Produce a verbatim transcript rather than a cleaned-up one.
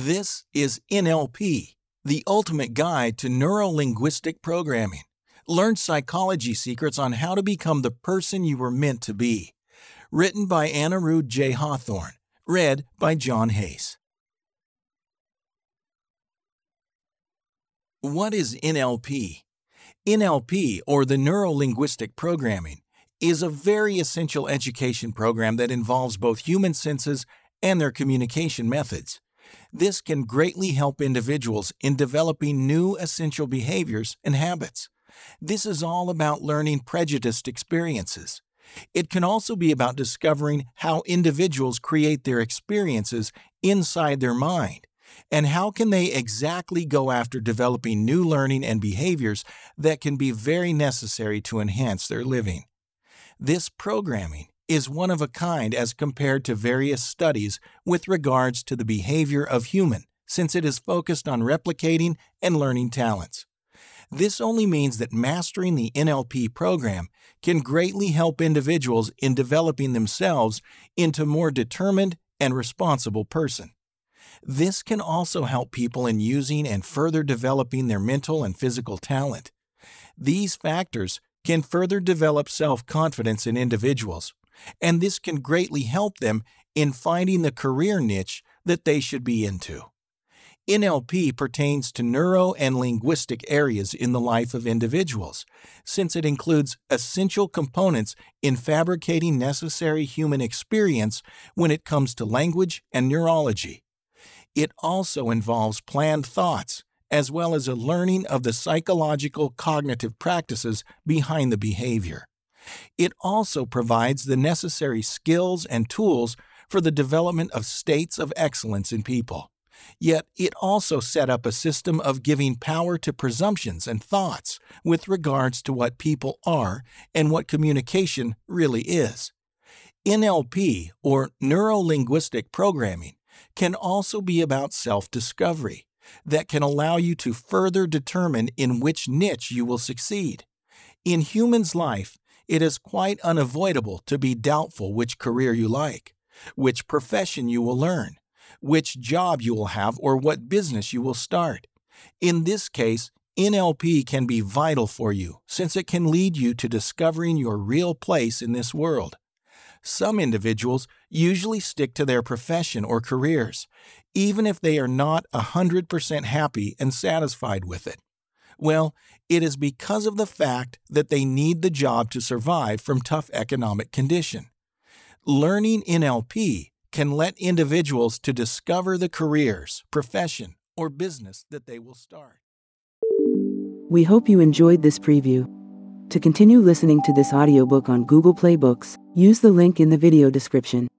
This is N L P, the ultimate guide to neuro-linguistic programming. Learn psychology secrets on how to become the person you were meant to be. Written by Anirudh J. Hawthorn. Read by John Hayes. What is N L P? N L P, or the Neuro-Linguistic Programming, is a very essential education program that involves both human senses and their communication methods. This can greatly help individuals in developing new essential behaviors and habits. This is all about learning prejudiced experiences. It can also be about discovering how individuals create their experiences inside their mind, and how can they exactly go after developing new learning and behaviors that can be very necessary to enhance their living. This programming is one of a kind as compared to various studies with regards to the behavior of human, since it is focused on replicating and learning talents. This only means that mastering the N L P program can greatly help individuals in developing themselves into a more determined and responsible person. This can also help people in using and further developing their mental and physical talent. These factors can further develop self-confidence in individuals, and this can greatly help them in finding the career niche that they should be into. N L P pertains to neuro and linguistic areas in the life of individuals, since it includes essential components in fabricating necessary human experience when it comes to language and neurology. It also involves planned thoughts, as well as a learning of the psychological cognitive practices behind the behavior. It also provides the necessary skills and tools for the development of states of excellence in people. Yet it also set up a system of giving power to presumptions and thoughts with regards to what people are and what communication really is. N L P, or Neuro-Linguistic Programming, can also be about self-discovery that can allow you to further determine in which niche you will succeed. In humans' life, it is quite unavoidable to be doubtful which career you like, which profession you will learn, which job you will have, or what business you will start. In this case, N L P can be vital for you since it can lead you to discovering your real place in this world. Some individuals usually stick to their profession or careers, even if they are not one hundred percent happy and satisfied with it. Well, it is because of the fact that they need the job to survive from tough economic condition. Learning N L P can let individuals to discover the careers, profession, or business that they will start. We hope you enjoyed this preview. To continue listening to this audiobook on Google Play Books, use the link in the video description.